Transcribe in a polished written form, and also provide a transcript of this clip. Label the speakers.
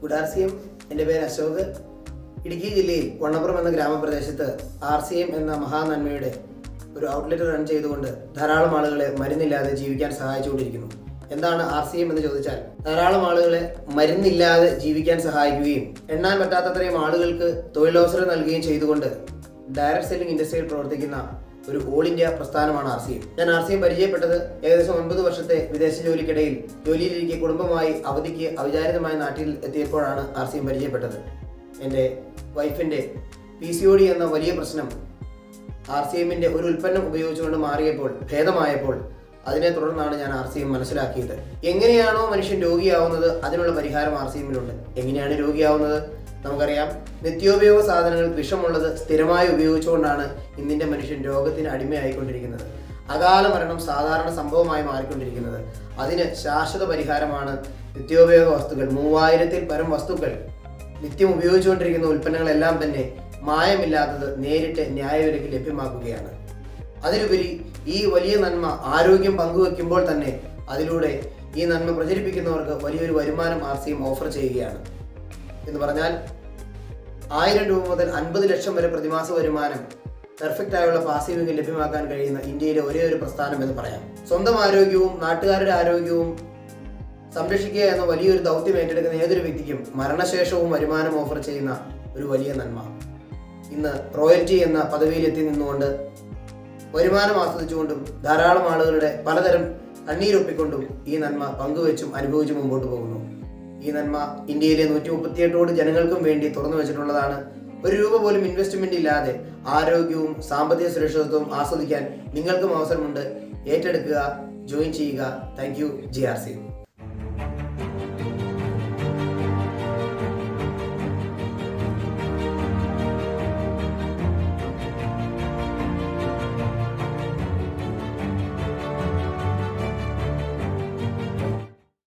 Speaker 1: Good RCM. എൻ്റെ പേര് അശോക്. ഇടുക്കി ജില്ലയിൽ വണ്ണപ്പുറം എന്ന ഗ്രാമപ്രദേശത്ത് RCM എന്ന മഹാനന്മയുടെ ഒരു ഔട്ട്ലെറ്റ് റൺ ചെയ്തുകൊണ്ട് ധാരാളം ആളുകളെ മരുന്നില്ലാതെ ജീവിക്കാൻ സഹായിച്ചുകൊണ്ടിരിക്കുന്നു. എന്താണ് RCM എന്ന് ചോദിച്ചാൽ, ധാരാളം ആളുകളെ മരുന്നില്ലാതെ ജീവിക്കാൻ സഹായിക്കുകയും എണ്ണാൻ പറ്റാത്തത്രയും ആളുകൾക്ക് തൊഴിലവസരം നൽകുകയും ചെയ്തുകൊണ്ട് ഡയറക്ട് സെല്ലിംഗ് ഇൻഡസ്ട്രിയിൽ പ്രവർത്തിക്കുന്ന ഒരു ഓൾ ഇന്ത്യ പ്രസ്ഥാനമാണ് RCM. ഞാൻ RCM പരിചയപ്പെട്ടത് ഏകദേശം 9 വർഷത്തെ വിദേശ ജോലിക്കിടയിൽ ജോലിയിലിരിക്കെ കുടുംബമായി അവധിക്ക് അവിചാരിതമായ നാട്ടിൽ എത്തിയപ്പോഴാണ് RCM പരിചയപ്പെട്ടത്. എൻ്റെ വൈഫിൻ്റെ PCOD എന്ന വലിയ പ്രശ്നം RCMൻ്റെ ഒരു ഉൽപ്പന്നം ഉപയോഗിച്ചുകൊണ്ട് മാറിയപ്പോൾ, ഭേദമായപ്പോൾ അതിനെ തുടർന്നാണ് ഞാൻ RCM മനസ്സിലാക്കിയത്. എങ്ങനെയാണോ മനുഷ്യൻ രോഗിയാവുന്നത് അതിനുള്ള പരിഹാരം RCMലുണ്ട്. എങ്ങനെയാണ് രോഗിയാവുന്നത്? നമുക്കറിയാം, നിത്യോപയോഗ സാധനങ്ങൾ വിഷമുള്ളത് സ്ഥിരമായി ഉപയോഗിച്ചുകൊണ്ടാണ് ഇന്നിൻ്റെ മനുഷ്യൻ രോഗത്തിന് അടിമയായിക്കൊണ്ടിരിക്കുന്നത്. അകാല മരണം സാധാരണ സംഭവമായി മാറിക്കൊണ്ടിരിക്കുന്നത്. അതിന് ശാശ്വത പരിഹാരമാണ് നിത്യോപയോഗ വസ്തുക്കൾ. 3000-ൽ പരം വസ്തുക്കൾ നിത്യം ഉപയോഗിച്ചുകൊണ്ടിരിക്കുന്ന ഉൽപ്പന്നങ്ങളെല്ലാം തന്നെ മായമില്ലാത്തത് നേരിട്ട് ന്യായവിലയ്ക്ക് ലഭ്യമാക്കുകയാണ്. അതിലുപരി ഈ വലിയ നന്മ ആരോഗ്യം പങ്കുവെക്കുമ്പോൾ തന്നെ അതിലൂടെ ഈ നന്മ പ്രചരിപ്പിക്കുന്നവർക്ക് വലിയൊരു വരുമാനം RCM ഓഫർ ചെയ്യുകയാണ്. എന്ന് പറഞ്ഞാൽ 1000 രൂപ മുതൽ 50 ലക്ഷം വരെ പ്രതിമാസ വരുമാനം പെർഫെക്റ്റ് ആയുള്ള പാസീവ് ഇൻകം ലഭ്യമാക്കാൻ കഴിയുന്ന ഇന്ത്യയിലെ ഒരേ ഒരു പ്രസ്ഥാനം എന്ന് പറയാം. സ്വന്തം ആരോഗ്യവും നാട്ടുകാരുടെ ആരോഗ്യവും സംരക്ഷിക്കുക എന്ന വലിയൊരു ദൗത്യം ഏറ്റെടുക്കുന്ന ഏതൊരു വ്യക്തിക്കും മരണശേഷവും വരുമാനം ഓഫർ ചെയ്യുന്ന ഒരു വലിയ നന്മ. ഇന്ന് റോയൽറ്റി എന്ന പദവിയിലെത്തി നിന്നുകൊണ്ട് വരുമാനം ആസ്വദിച്ചുകൊണ്ടും ധാരാളം ആളുകളുടെ പലതരം കണ്ണീരൊപ്പിക്കൊണ്ടും ഈ നന്മ പങ്കുവെച്ചും അനുഭവിച്ചും മുമ്പോട്ട് പോകുന്നു. ഈ നന്മ ഇന്ത്യയിലെ 138 കോടി ജനങ്ങൾക്കും വേണ്ടി തുറന്നു വെച്ചിട്ടുള്ളതാണ്. 1 രൂപ പോലും ഇൻവെസ്റ്റ്മെന്റ് ഇല്ലാതെ ആരോഗ്യവും സാമ്പത്തിക സുരക്ഷിതത്വവും ആസ്വദിക്കാൻ നിങ്ങൾക്കും അവസരമുണ്ട്. ഏറ്റെടുക്കുക, ജോയിൻ ചെയ്യുക. Thank you, GRCM.